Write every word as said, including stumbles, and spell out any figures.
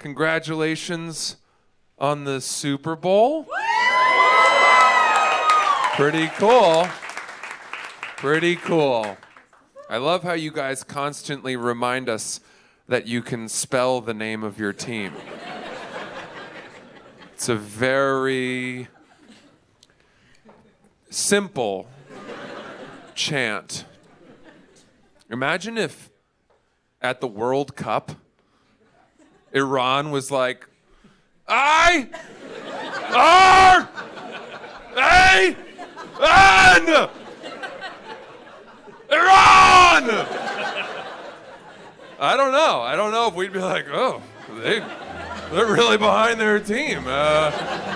congratulations on the Super Bowl. Pretty cool. Pretty cool. I love how you guys constantly remind us that you can spell the name of your team. It's a very simple chant. Imagine if at the World Cup, Iran was like, I, R, A, N, Iran! I don't know. I don't know if we'd be like, oh, they, they're really behind their team. Uh,